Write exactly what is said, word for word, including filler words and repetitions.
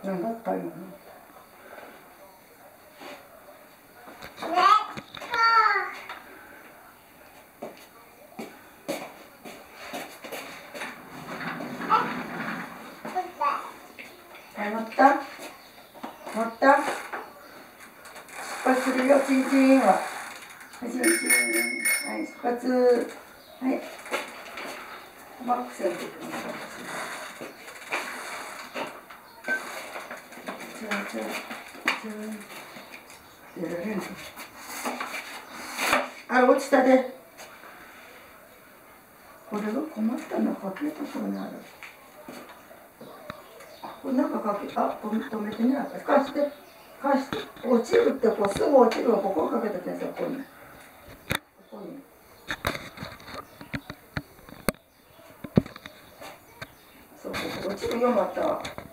なんだった今の。はい、乗った乗った失発するよ、チンチンは。はい、チンチン。はい、出発。はい。マックスやっていきます。チュンチュン。チュン。やられんの。あれ、落ちたで。これが困ったのかけたところにある。これなんかかけ、あ、止めてね。貸して。貸して。落ちるってこうすぐ落ちるわ。ここをかけてください。ここに。ここに。そう、ここ落ちるよまた。